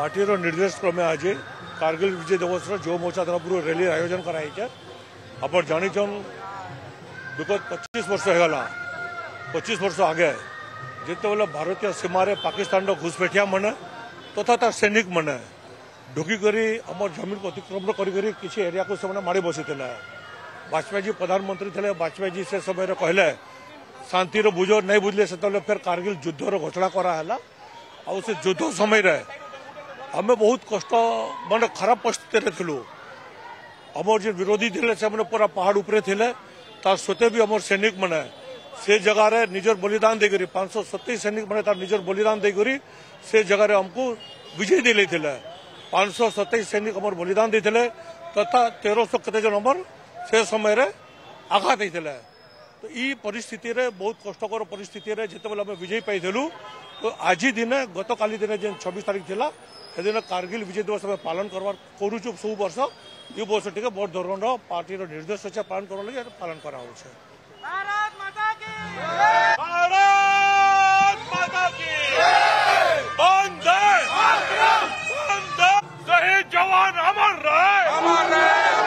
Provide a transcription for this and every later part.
Party निर्देश क्रमे आज कारगिल विजय दिवस जो मोर्चा तरफ रैली आयोजन कराई आप जान विगत 25 वर्ष होगा 25 वर्ष आगे जिते बेले भारतीय सीमार पाकिस्तान घुसपैठिया मैंने तथा तार सैनिक मैंने ढुकिक आम जमीन को अतिक्रमण कर किसी एरिया को से माड़ी बसी वाजपेयी जी प्रधानमंत्री थे वाजपेयी जी से समय कहले शांति बुझ नहीं बुझले से फिर कारगिल युद्धर घोषणा कराला आ से युद्ध समय आम बहुत कष्ट मान खराब परिस्थिति थी आमर जो विरोधी थे से पूरा पहाड़ उपरे थे तार सत्वे भी आम सैनिक मैंने से जगार निजर बलिदान देकर 527 सैनिक मैंने तार निजर बलिदान देकर से जगार आमको विजय दिले 527 सैनिक आमर बलिदान देते तथा 1300 केते जन आमर से समय आघात होता तो ये परिस्थिति रे बहुत कष्टकर परिस्थिति रे जिते बेले विजय पाइलु तो आज दिन गत काली दिन जेन 26 तारीख थिला से दिन कारगिल विजय दिवस आम पालन करवार करूँ सब वर्ष ये वर्ष टे बड़ धरण पार्टी निर्देश अच्छे पालन कर लगे पालन करा जवान अमर रहे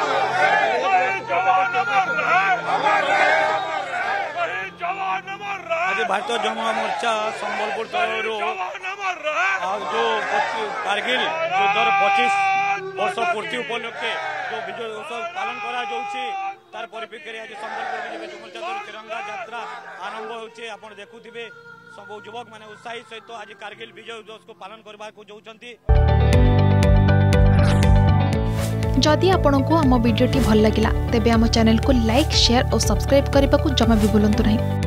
आज भारतीय जनता मोर्चा संबलपुर तरफ जो कारगिल युद्धर 25 वर्ष पूर्ति उपलक्षे जो विजय उत्सव पालन करा तार परिप्रेक्षी आज संबलपुर विजय मोर्चा तिरंगा यात्रा आरंभ होचे आपण देखुथिबे सब युवक माने उत्साही सहित आज कारगिल विजय दिवस को पालन करबा को जाउछंती। जदि आपंक आम भिडी भल लगा तेब आम चैनल को लाइक शेयर और सब्सक्राइब करने को जमा भी भूलु नहीं।